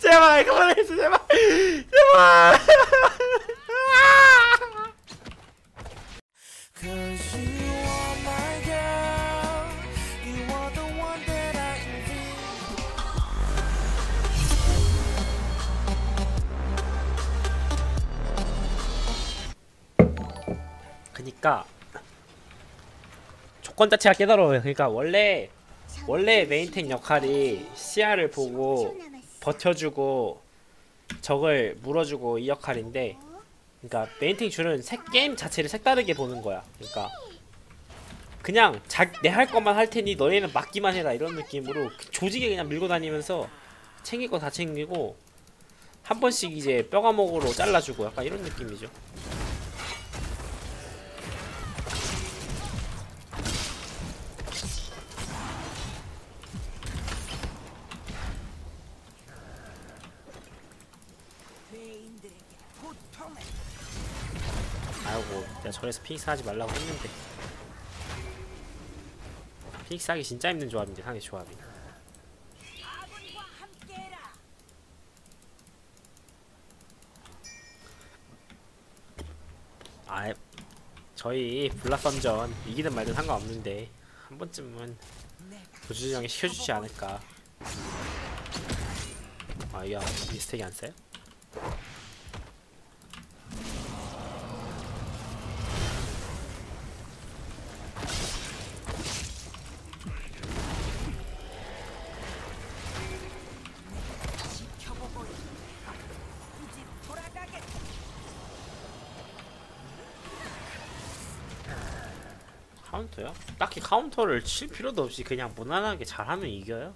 제발 그만해줘 제발 제발. 그니까 조건 자체가 깨달아요. 그니까 원래 메인탱 역할이 시야를 보고 버텨주고 적을 물어주고 이 역할인데, 그니까 메인탱 줄은 게임 자체를 색다르게 보는 거야. 그니까 그냥 내 할 것만 할 테니 너네는 맡기만 해라 이런 느낌으로 조직에 그냥 밀고 다니면서 챙길 거 다 챙기고 한 번씩 이제 뼈가목으로 잘라주고 약간 이런 느낌이죠. 아이고 내가 저래서 피닉스 하지 말라고 했는데. 피닉스 하기 진짜 힘든 조합인데 상대 조합이. 아 저희 블라썸전 이기든 말든 상관없는데 한 번쯤은 도주진 형이 시켜주지 않을까. 아 이게 미스텍이 안 써요? 카운터요? 딱히 카운터를 칠 필요도 없이 그냥 무난하게 잘하면 이겨요.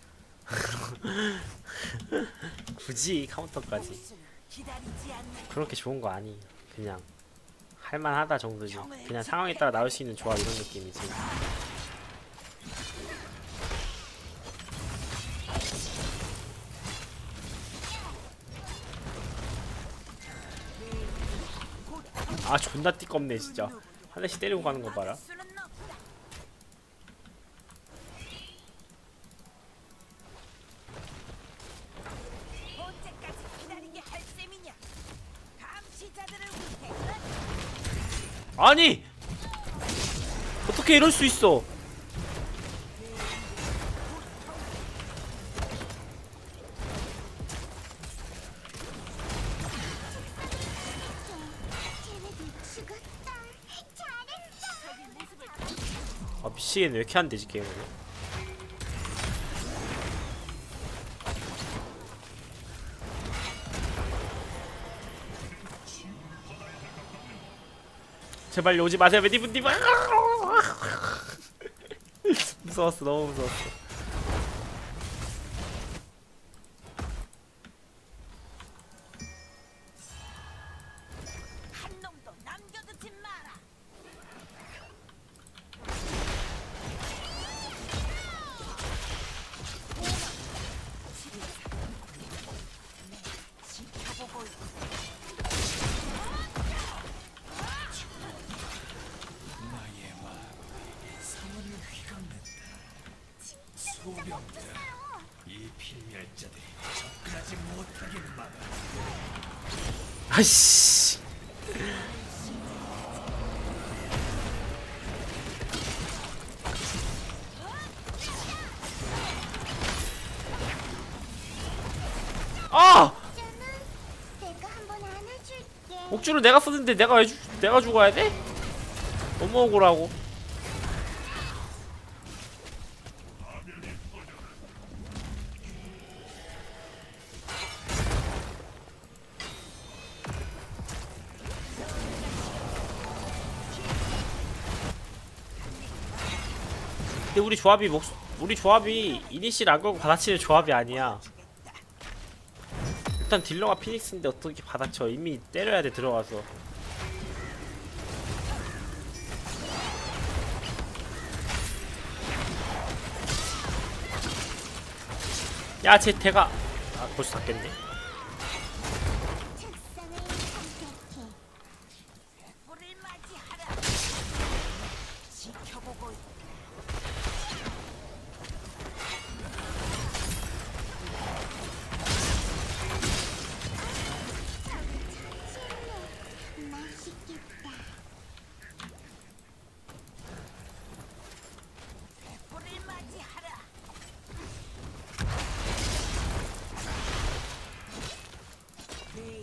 굳이 카운터까지 그렇게 좋은 거 아니. 그냥 할만하다 정도지. 그냥 상황에 따라 나올 수 있는 조합 이런 느낌이지. 아 존나 띠껍네 진짜. 한 대씩 때리고 가는 거 봐라. 아니! 어떻게 이럴 수 있어? 아 미치겠네. 왜 이렇게 안 되지 게임은? 제발 오지 마세요 메디분님. 무서웠어. 너무 무서웠어. 아이씨. 아! 목줄을 내가 쓰는데 내가 왜 내가 죽어야 돼? 너무 억울하고. 근데 우리 조합이 이니시를 안 걸고 받아치는 조합이 아니야. 일단 딜러가 피닉스인데 어떻게 받아쳐. 이미 때려야 돼 들어가서. 야 쟤 대가. 아 벌써 닫겠네.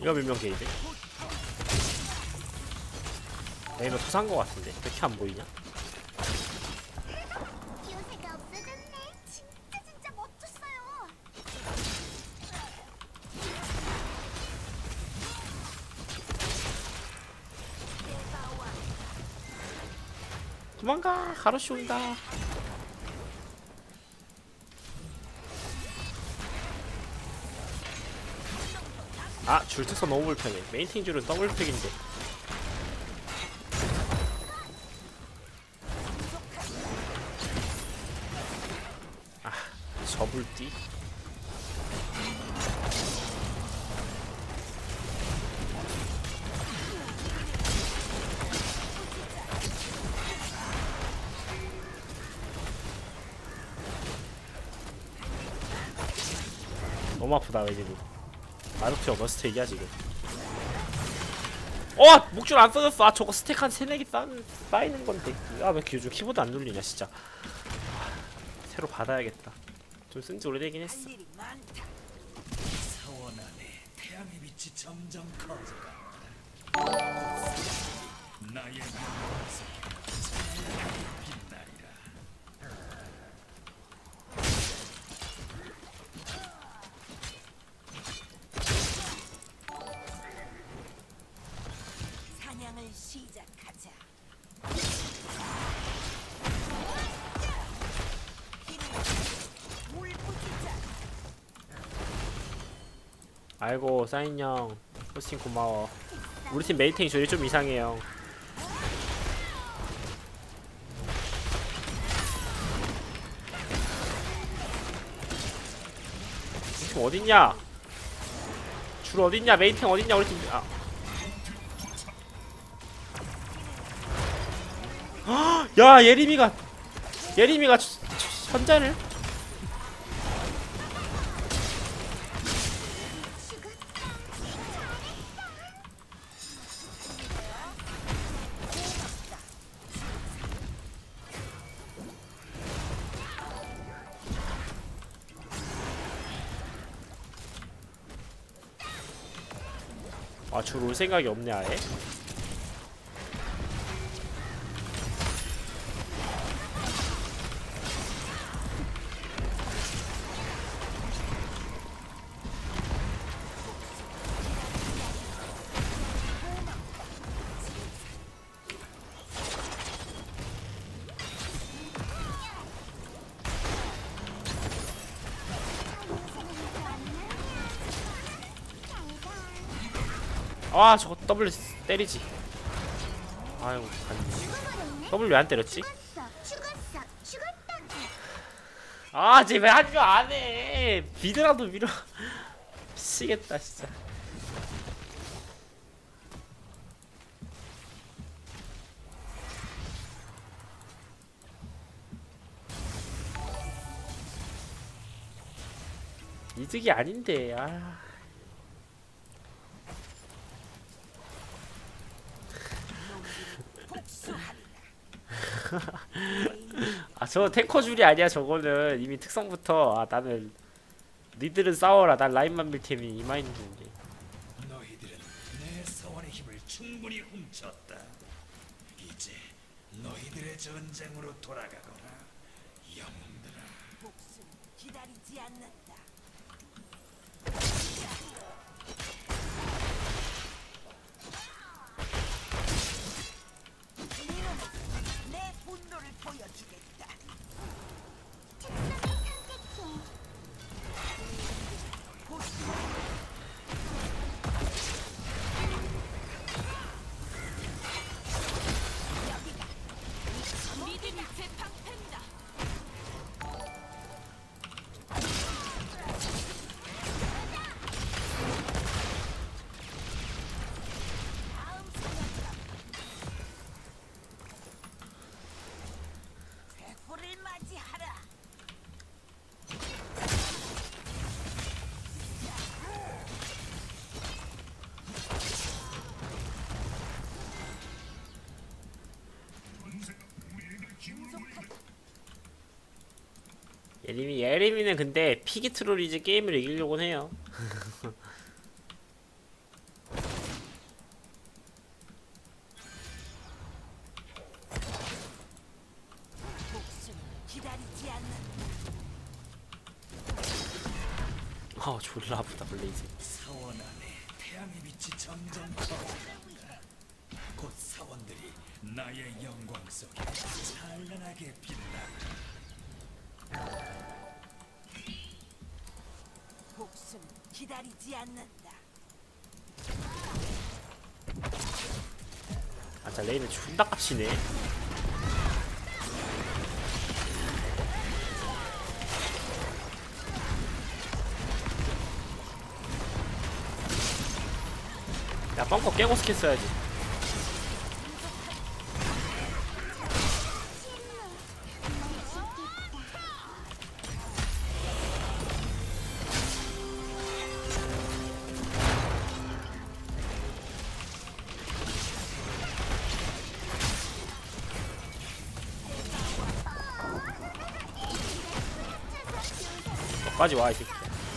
이거 몇명 게이드? 얘는 토산 거 같은데 왜 이렇게 안 보이냐? 기운새가 없어졌네. 진짜 멋졌어요. 도망가! 가로시 온다. 아, 줄 특성 너무 불편해. 메인팅 줄은 더블팩인데. 아, 저불띠? 너무 아프다, 왜 지금. 마르티어 머스텍이야 지금. 목줄 안 써졌어. 아, 저거 스택 한 3-4개 쌓이는 건데. 아, 왜 요즘 키보드 안 눌리냐 진짜. 새로 받아야겠다. 좀 쓴지 오래되긴 했어. 사원 안에 태양의 빛이 점점 커져가. 나의 영광에서 빛나리라. 사냥을 시작하자. 아이고, 사인형 호스팅 고마워. 우리 팀 메이팅이 저리 좀 이상해요. 우리 팀 어딨냐? 줄 어딨냐? 메이팅 어딨냐? 우리 팀. 야, 예림이가 현자를. 아, 줄 올 생각이 없네 아예. 아, 저거 W 때리지. 아유, 갔네. W 왜 안 때렸지? 아, 쟤 왜 한줄 안 해? 비드라도 밀어. 미치겠다 진짜. 이득이 아닌데. 아. 아, 저 탱커 줄이 아니야. 저거는 이미 특성부터. 아, 나는 니들은 싸워라. 난 라인만 밀 테니 이 마인드인데. 너희들은 내 사원의 힘을 충분히 훔쳤다. 이제 너희들의 전쟁으로 돌아가거라. 영웅들아. 복수는 기다리지 않는다. 내 분노를 보여주겠다. 믿음이 재탕팬이다. 다음 사냥감. 괴물을 맞이하라. 예림이는 근데 피기 트롤이 이제 게임을 이기려고 해요. 졸라 아프다 블레이즈. 사원 안에 태양의 빛이 점점 커진다. 곧 사원들이 나의 영광 속에 찬란하게 빛나. 복수는 기다리지 않는다. 자 레이는 존나 깝치네. 야 뻥커 깨고 스킬 써야지. 너까지 와 이 새끼.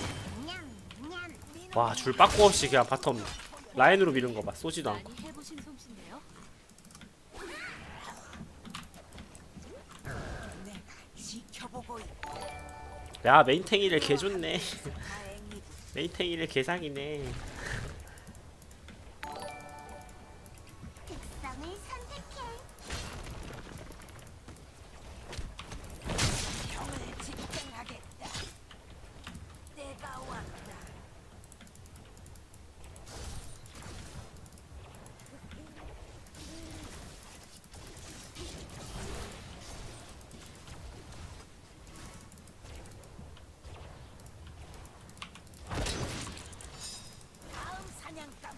와줄 빠꾸 없이 그냥 바텀 라인으로 미는 거 봐. 쏘지도 않고. 많이 해보신 솜씨인데요. 내가 지켜보고 있다. 야 메인탱이를 개 좋네. 다행히 메인탱이를 개상이네. 특성을 선택해. 형을 집행하겠다. 내가 왔다. 다음 사냥감.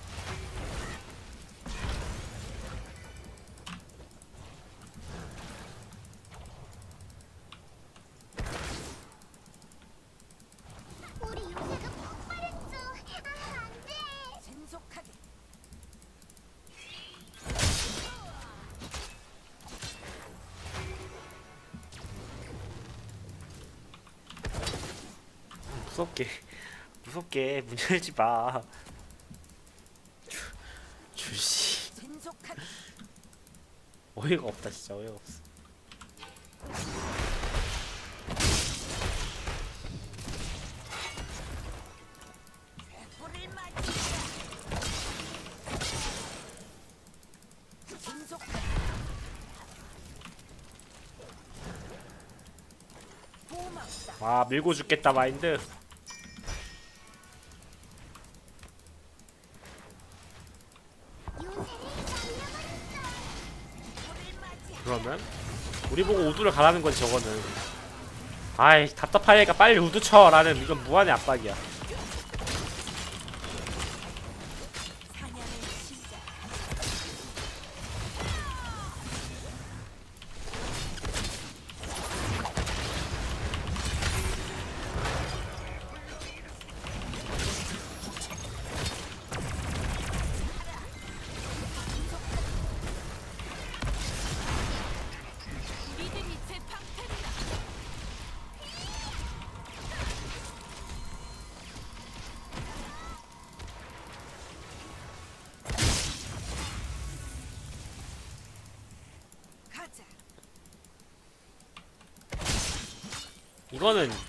우리 요새가 폭발했어. 아, 안 돼. 신속하게. 무섭게 문 열지 마. 줄씨 신속하게. 어이가 없다 진짜 어이가 없어. 불을 맞이다. 신속하게. 고맙다. 와 밀고 죽겠다 마인드. 요새를 날려버렸어. 불을 맞이. 그러면 우리 보고 우두를 가라는 거지 저거는. 아이 답답하니까 빨리 우두 쳐라는 이건 무한의 압박이야. 사냥의 시작. 믿음이 제 방패입니다. 가자. 이거는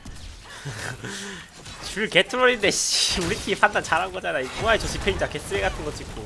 줄 개트롤인데 씨 우리 팀이 판단 잘한 거잖아. 이 뭐야 저 스페인자 개쓰레 같은 거 찍고.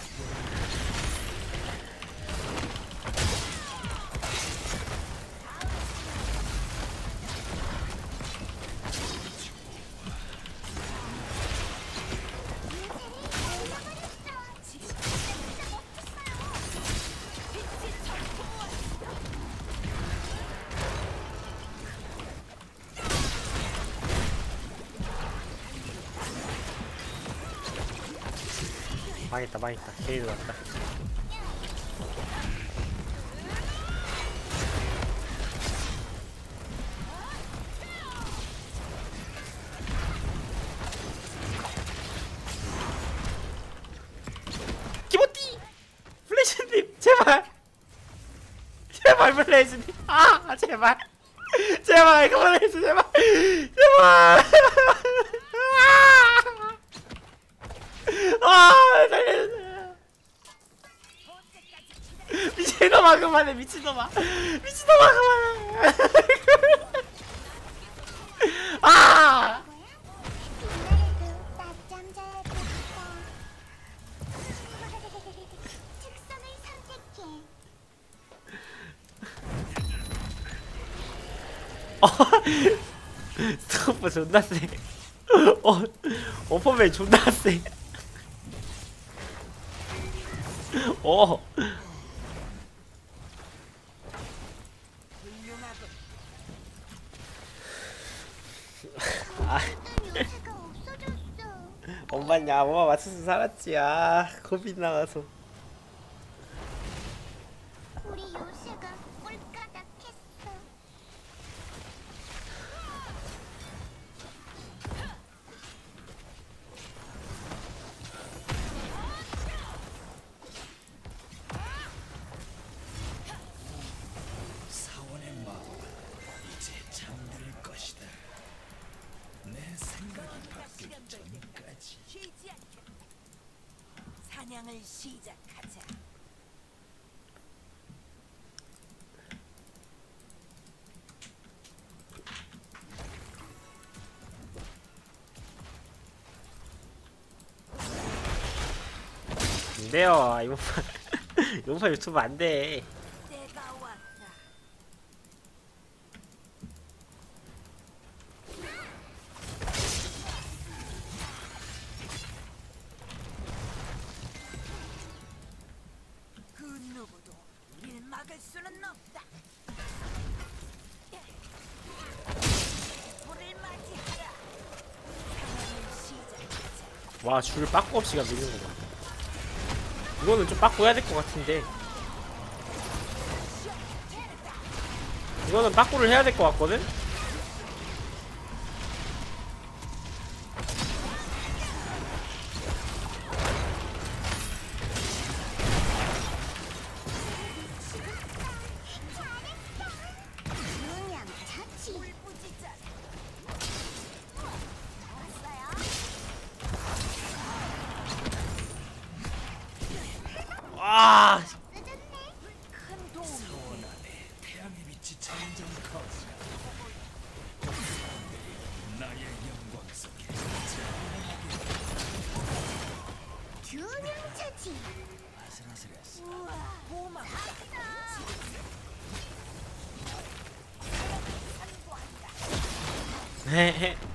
망했다 게이드 왔다. 기모띠 플래시님 제발 플래시님 제발 그만해줘 제발 살려주세요. 미친놈아 그만해 미친놈아 그만해. 스코프 존나 세. 오퍼맨 존나 세. 훌륭하군. 요새가 없어졌어. 엄마냐, 엄마 맞춰서 살았지. 고민 나와서. 우리 요새가 꼴까닥했어. 사원의 마음 이제 잠들 것이다. 내 생각이 바뀌기 전까지. 쉬지 않겠다. 사냥을 시작하자. 안 돼요. 이번 유튜브 안 돼. 때가 왔다. 그 누구도 우릴 막을 수는 없다. 불을 맞이하라. 사냥을 시작하자. 와, 줄 빠꾸 없이가 미는 거야. 이거는 좀 빠꾸 해야 될 것 같은데. 이거는 빠꾸를 해야 될 것 같거든? 그냥 자치. 울부짖자. 와, 큰 도움이 사원 안에 태양의 빛이 점점 커져. 나의 영광 속에 균형 차지. 아슬아슬했어. 고맙다. 헤헤.